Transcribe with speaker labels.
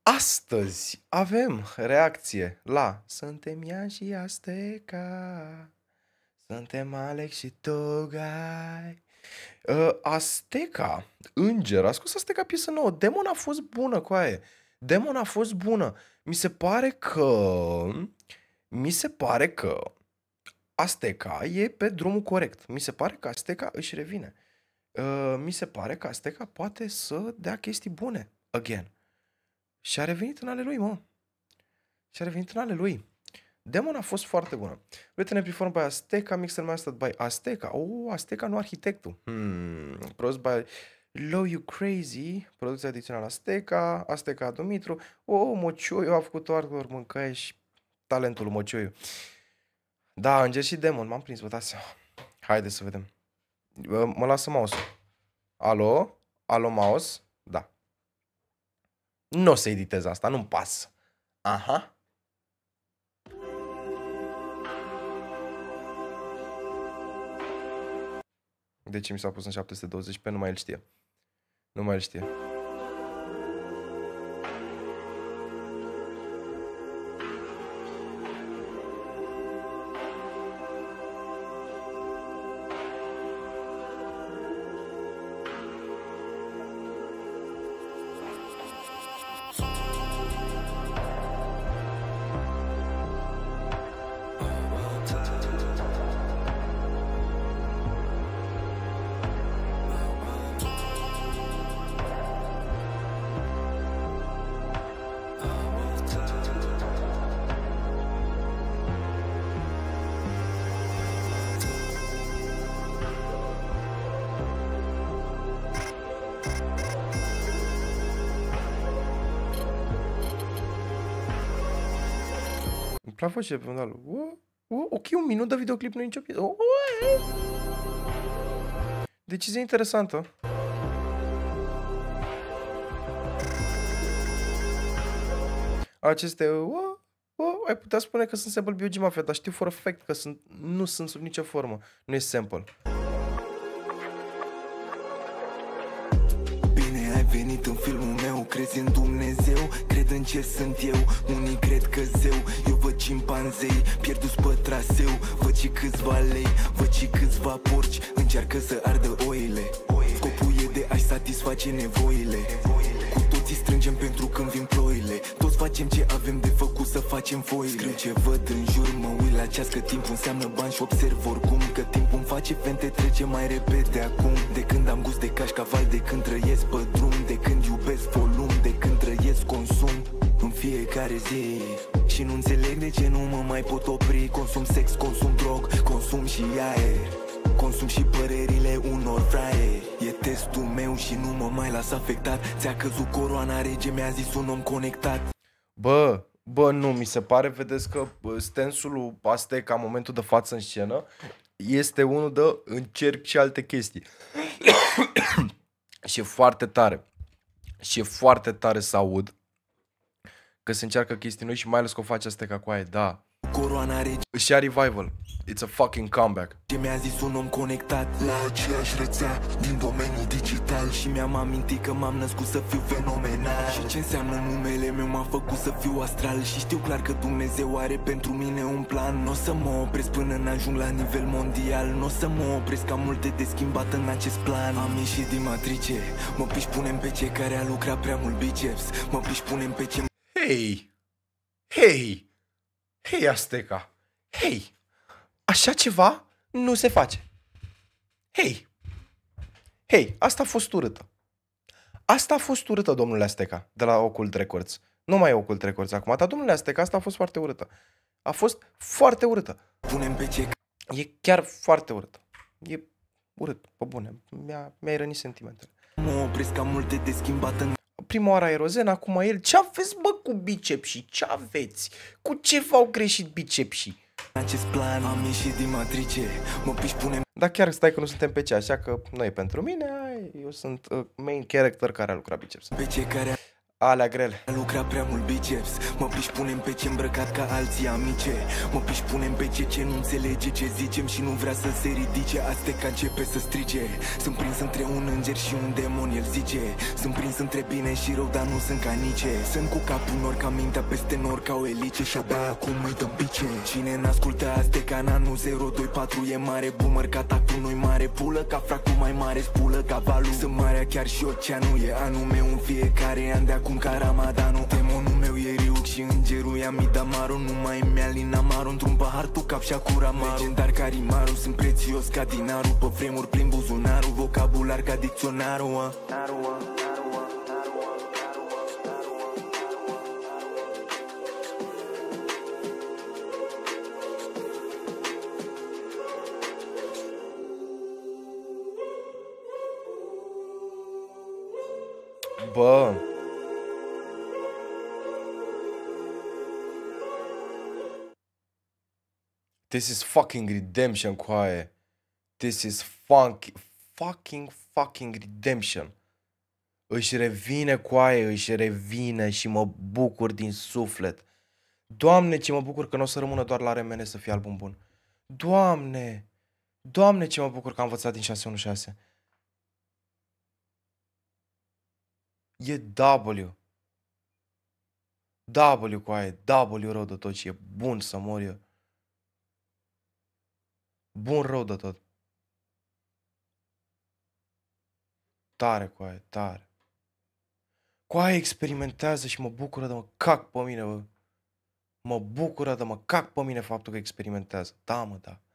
Speaker 1: Astăzi avem reacție la Suntem Ian și Azteca, suntem Alex și Togai. Azteca, Înger, a scos Azteca piesă nouă. Demon a fost bună, coaie. Demon a fost bună. Mi se pare că Azteca e pe drumul corect. Mi se pare că Azteca își revine. Mi se pare că Azteca poate să dea chestii bune. Again. Și a revenit în ale lui, mă. Și a revenit în ale lui. Demon a fost foarte bună. Written and performed by Azteca, mixed and mastered by Azteca. Oh, Azteca, nu arhitectul. Produced by Low You Crazy. Producția adițională Azteca. Azteca Dumitru. Oh, Mocioiu a făcut artwork, mâncaie și talentul lui Mocioiu. Da, Înger și Demon. M-am prins, vă dați seama. Haide să vedem. Mă lasă mouse-ul. Alo? Alo, mouse? Da. Nu o să editez asta, nu-mi pasă. Aha. De ce mi s-a pus în 720 pe numai el știe. Numai el știe. Îmi plac vocile pe fundalul. Ok, un minut de videoclip, nu e nicio piesă. Decizie interesantă. Aceste... ai putea spune că sunt sample BOG Mafia, dar știu for a fact că nu sunt sub nicio formă. Nu e sample.
Speaker 2: Bine ai venit în filmul meu, crezi în Dumnezeu, cred în ce sunt eu, unii cred că zeu, eu văd cimpanzei, pierduți pe traseu, văd și câțiva lei, văd și câțiva porci, încearcă să ardă oile, scopul e de a-și satisface nevoile, cu toții strângem pentru când vin ploile, toți facem ce avem de făcut să facem foile, scriu ce văd în jur, mă uit la ceas că timpul înseamnă bani și observ oricum că timpul îmi face fente trece mai repede acum, de când am gust de cașcaval, de când trăiesc pe drum, de când iubesc volum, de când trăiesc consum în fiecare zi. Și nu înțeleg de ce nu mă mai pot opri. Consum sex, consum drog, consum și aer, consum și părerile unor fraieri. E testul meu și nu mă mai las afectat. Ți-a căzut coroana rege, mi-a zis un om conectat.
Speaker 1: Bă, nu, mi se pare, vedeți că stensul lui Azteca în momentul de față în scenă este unul de încerc și alte chestii. Și e foarte tare. Și e foarte tare să aud că se încearcă chestii noi și mai ales că o face Azteca cu aia, da.
Speaker 2: Coroana rege
Speaker 1: Și a revival. It's a fucking comeback.
Speaker 2: ce mi-a zis un om conectat la aceeași rețea din domeniul digital. Și mi-am amintit că m-am născut să fiu fenomenal. Și ce înseamnă numele meu m-a făcut să fiu astral. Și știu clar că Dumnezeu are pentru mine un plan. N-o să mă opresc până n-ajung la nivel mondial. N-o să mă opresc, am multe de schimbat în acest plan. Am ieșit din matrice, mă piși punem pe cei care a lucrat prea mult biceps. Mă piși punem pe ce...
Speaker 1: Hei, Azteca. Hei, așa ceva nu se face. Hei, asta a fost urâtă. Asta a fost urâtă, domnule Azteca, de la Occult Records. Nu mai e Occult Records acum, dar domnule Azteca, asta a fost foarte urâtă. A fost foarte urâtă.
Speaker 2: Punem pe ce...
Speaker 1: E chiar foarte urâtă. E urât, pe bune. Mi-ai rănit sentimentele.
Speaker 2: Mă opresc, am multe de schimbat în...
Speaker 1: Prima oară Aerozen, acum el. Ce aveți, bă, cu bicepsii? Ce aveți? Cu ce v-au greșit bicepsii?
Speaker 2: acest plan. Am ieșit din matrice, mă piși punem...
Speaker 1: Dar chiar stai că nu suntem pe ce, așa că nu e pentru mine. Eu sunt main character care a lucrat biceps.
Speaker 2: Pe ce care...
Speaker 1: Alea grele.
Speaker 2: Lucra prea mult biceps. Mă piși punem pe ce îmbrăcat ca alții amice. Mă piși punem pe ce nu înțelege ce zicem și nu vrea să se ridice. Azteca începe să strige. Sunt prins între un înger și un demon, el zice. Sunt prins între bine și rău, dar nu sunt ca nice. Sunt cu capul nor, ca mintea peste nor, ca o elice. Și abia acum îi dăm bice. Cine n-ascultă Azteca în anul 024 e mare boomer, ca tactul nu-i mare. Pulă ca fracul mai mare, spulă ca valul. Sunt marea chiar și oceanul, e anul meu în fiecare an de acum ca Ramadanul. Demonul meu e Ryuk și îngerul e Amidamaru. Nu mai îmi alina maro într-un pahar, tu cap și Akuramaru. Legendar ca Rimaru, sunt prețios ca dinarul. Pe vremuri plin buzunarul, vocabular ca dicționarul.
Speaker 1: Bă, this is fucking redemption, coaie. This is fucking redemption. Își revine, coaie, își revine și mă bucur din suflet. Doamne, ce mă bucur că nu o să rămână doar la RMN să fie album bun. Doamne, Doamne, ce mă bucur că am învățat din 616. E W. W, coaie, W rău de tot și e bun să mor eu. Bun rău de tot. Tare, coaie, tare. Coaie experimentează și mă bucură de mă cac pe mine, bă. Mă bucură de mă cac pe mine faptul că experimentează. Da, mă, da.